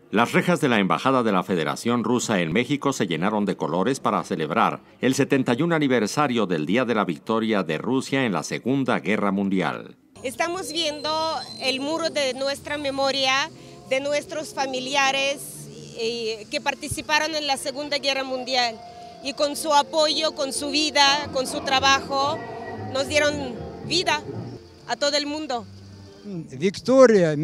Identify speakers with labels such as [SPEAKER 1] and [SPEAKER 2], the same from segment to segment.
[SPEAKER 1] Las rejas de la Embajada de la Federación Rusa en México se llenaron de colores para celebrar el 71 aniversario del Día de la Victoria de Rusia en la Segunda Guerra Mundial.
[SPEAKER 2] Estamos viendo el muro de nuestra memoria, de nuestros familiares que participaron en la Segunda Guerra Mundial y con su apoyo, con su vida, con su trabajo, nos dieron vida a todo el mundo.
[SPEAKER 3] Victoria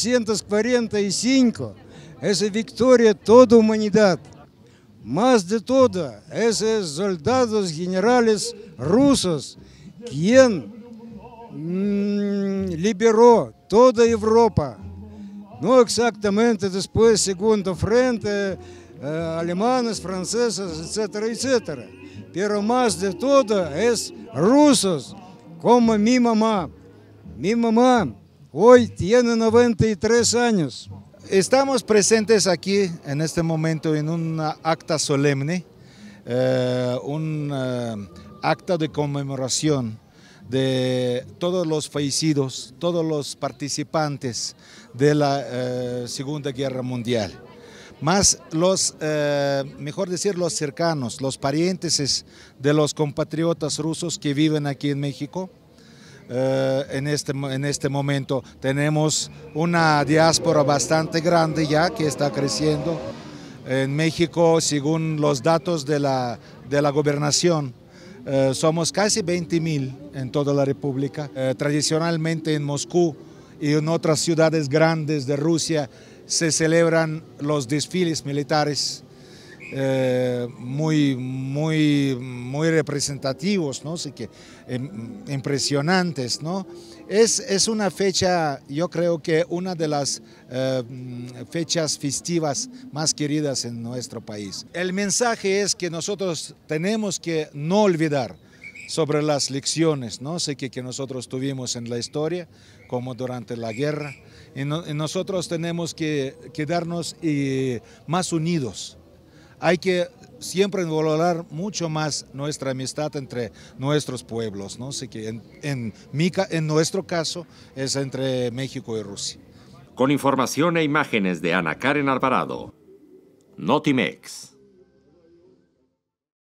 [SPEAKER 3] 1945. Esa victoria toda humanidad. Más de todo, esos soldados generales rusos, quien liberó toda Europa. No exactamente después Segundo Frente, alemanes, franceses, etcétera, etcétera. Pero más de todo es rusos, como mi mamá. Mi mamá hoy tiene 93 años.
[SPEAKER 4] Estamos presentes aquí en este momento en un acta solemne, un acta de conmemoración de todos los fallecidos, todos los participantes de la Segunda Guerra Mundial. Más los, mejor decir, los cercanos, los parientes de los compatriotas rusos que viven aquí en México. En este momento tenemos una diáspora bastante grande ya que está creciendo. En México, según los datos de la gobernación, somos casi 20,000 en toda la República. Tradicionalmente en Moscú y en otras ciudades grandes de Rusia se celebran los desfiles militares muy representativos, ¿no? Así que impresionantes, ¿no? Es una fecha, yo creo que una de las fechas festivas más queridas en nuestro país. El mensaje es que nosotros tenemos que no olvidar sobre las lecciones, ¿no? Sé que nosotros tuvimos en la historia, como durante la guerra, y nosotros tenemos que quedarnos más unidos. Hay que siempre valorar mucho más nuestra amistad entre nuestros pueblos, ¿no? Así que en nuestro caso es entre México y Rusia.
[SPEAKER 1] Con información e imágenes de Ana Karen Alvarado, Notimex.